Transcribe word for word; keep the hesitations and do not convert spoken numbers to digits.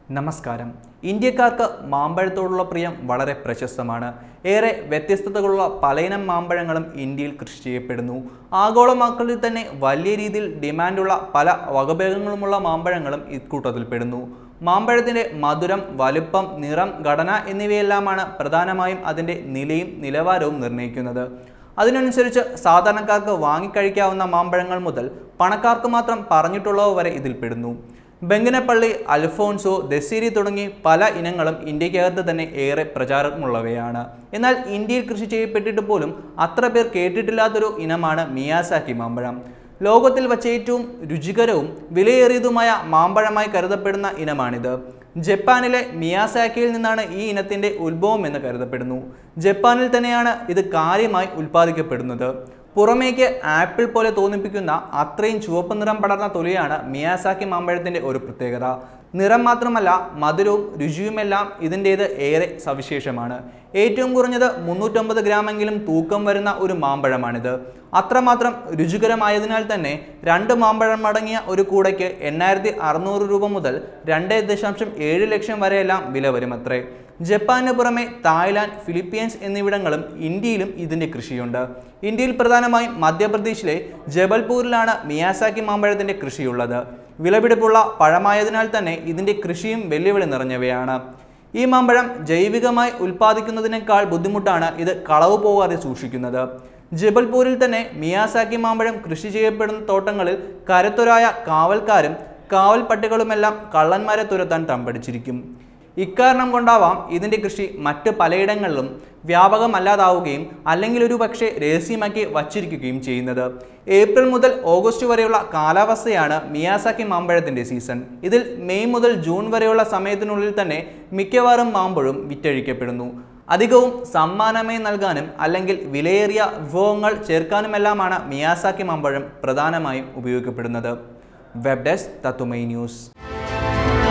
നമസ്കാരം. ഇന്ത്യക്കാർക്ക് മാമ്പഴത്തോടുള്ള പ്രിയം വളരെ പ്രശസ്തമാണ്. ഏറെ വ്യത്യസ്തതകളുള്ള പലയിനം മാമ്പഴങ്ങളും ഇന്ത്യയിൽ കൃഷി ചെയ്യപ്പെടുന്നു. ആഗോള മാർക്കറ്റിൽ തന്നെ വലിയ രീതിയിൽ ഡിമാൻഡുള്ള പല വകഭേദങ്ങളുമുള്ള മാമ്പഴങ്ങളും ഇക്കൂട്ടത്തിൽപ്പെടുന്നു. മാമ്പഴത്തിൻ്റെ മധുരം, വലുപ്പം, നിറം, ഘടന എന്നിവയെല്ലാമാണ് പ്രധാനമായും അതിൻ്റെ നിലയും നിലവാരവും നിർണ്ണയിക്കുന്നത്. അതിനനുസരിച്ച് സാധാരണക്കാർക്ക് വാങ്ങിക്കഴിക്കാവുന്ന മാമ്പഴങ്ങൾ മുതൽ പണക്കാർക്ക് മാത്രം പറഞ്ഞിട്ടുള്ളവ വരെ ഇതിൽപ്പെടുന്നു. ബംഗനപ്പള്ളി, അൽഫോൺസോ, ദസീരി തുടങ്ങി പല ഇനങ്ങളും ഇന്ത്യക്കകത്ത് തന്നെ ഏറെ പ്രചാരമുള്ളവയാണ്. എന്നാൽ ഇന്ത്യയിൽ കൃഷി ചെയ്യപ്പെട്ടിട്ട് പോലും അത്ര പേർ കേട്ടിട്ടില്ലാത്തൊരു ഇനമാണ് മിയാസാക്കി മാമ്പഴം. ലോകത്തിൽ വച്ച ഏറ്റവും രുചികരവും വിലയേറിയതുമായ മാമ്പഴമായി കരുതപ്പെടുന്ന ഇനമാണിത്. ജപ്പാനിലെ മിയാസാക്കിയിൽ നിന്നാണ് ഈ ഇനത്തിൻ്റെ ഉത്ഭവം എന്ന് കരുതപ്പെടുന്നു. ജപ്പാനിൽ തന്നെയാണ് ഇത് കാര്യമായി ഉൽപ്പാദിക്കപ്പെടുന്നത്. പുറമേക്ക് ആപ്പിൾ പോലെ തോന്നിപ്പിക്കുന്ന അത്രയും ചുവപ്പ് നിറം പടർന്ന തൊലിയാണ് മിയാസാക്കി മാമ്പഴത്തിൻ്റെ ഒരു പ്രത്യേകത. നിറം മാത്രമല്ല, മധുരവും രുചിയുമെല്ലാം ഇതിൻ്റേത് ഏറെ സവിശേഷമാണ്. ഏറ്റവും കുറഞ്ഞത് മുന്നൂറ്റമ്പത് ഗ്രാമെങ്കിലും തൂക്കം വരുന്ന ഒരു മാമ്പഴമാണിത്. അത്രമാത്രം രുചികരമായതിനാൽ തന്നെ രണ്ട് മാമ്പഴം അടങ്ങിയ ഒരു കൂടയ്ക്ക് എണ്ണായിരത്തി അറുന്നൂറ് രൂപ മുതൽ രണ്ട് ദശാംശം ഏഴ് ലക്ഷം വരെയെല്ലാം വില വരുമത്രേ. ജപ്പാന് പുറമെ തായ്ലാൻഡ്, ഫിലിപ്പീൻസ് എന്നിവിടങ്ങളും ഇന്ത്യയിലും ഇതിൻ്റെ കൃഷിയുണ്ട്. ഇന്ത്യയിൽ പ്രധാനമായും മധ്യപ്രദേശിലെ ജബൽപൂരിലാണ് മിയാസാക്കി മാമ്പഴത്തിൻ്റെ കൃഷിയുള്ളത്. വിലപിടിപ്പുള്ള പഴമായതിനാൽ തന്നെ ഇതിൻ്റെ കൃഷിയും വെല്ലുവിളി നിറഞ്ഞവയാണ്. ഈ മാമ്പഴം ജൈവികമായി ഉൽപ്പാദിക്കുന്നതിനേക്കാൾ ബുദ്ധിമുട്ടാണ് ഇത് കളവ് പോകാതെ സൂക്ഷിക്കുന്നത്. ജബൽപൂരിൽ തന്നെ മിയാസാക്കി മാമ്പഴം കൃഷി ചെയ്യപ്പെടുന്ന തോട്ടങ്ങളിൽ കരുത്തരായ കാവൽക്കാരും കാവൽ പട്ടികളുമെല്ലാം കള്ളന്മാരെ തുരത്താൻ തമ്പടിച്ചിരിക്കും. ഇക്കാരണം കൊണ്ടാവാം ഇതിൻ്റെ കൃഷി മറ്റ് പലയിടങ്ങളിലും വ്യാപകമല്ലാതാവുകയും അല്ലെങ്കിൽ ഒരു പക്ഷേ രഹസ്യമാക്കി വച്ചിരിക്കുകയും ചെയ്യുന്നത്. ഏപ്രിൽ മുതൽ ഓഗസ്റ്റ് വരെയുള്ള കാലാവസ്ഥയാണ് മിയാസാക്കി മാമ്പഴത്തിൻ്റെ സീസൺ. ഇതിൽ മെയ് മുതൽ ജൂൺ വരെയുള്ള സമയത്തിനുള്ളിൽ തന്നെ മിക്കവാറും മാമ്പഴം വിറ്റഴിക്കപ്പെടുന്നു. അധികവും സമ്മാനമായി നൽകാനും അല്ലെങ്കിൽ വിലയേറിയ വിഭവങ്ങൾ ചേർക്കാനുമെല്ലാമാണ് മിയാസാക്കി മാമ്പഴം പ്രധാനമായും ഉപയോഗിക്കപ്പെടുന്നത്. വെബ് ഡെസ്ക് തത്തുമൈ ന്യൂസ്.